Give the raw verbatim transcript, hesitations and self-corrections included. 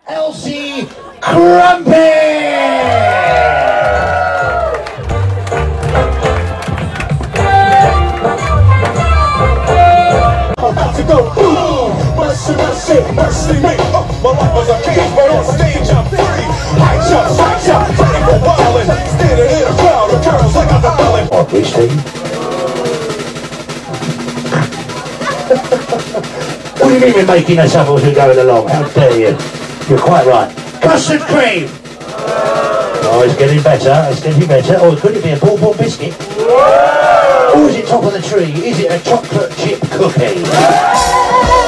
Elsie Crumpet! About to go boom, mercy, mercy, mercy me. Oh, my life was a cage, but on stage I'm free. High jump, high jump, ready for wildin'. Standing in a crowd of girls like I'm the villain. Obviously. What do you mean we're making us up as we're going along? How dare you? You're quite right. Custard cream! Oh, it's getting better, it's getting better. Oh, could it be a bourbon biscuit? Or is it top of the tree? Is it a chocolate chip cookie?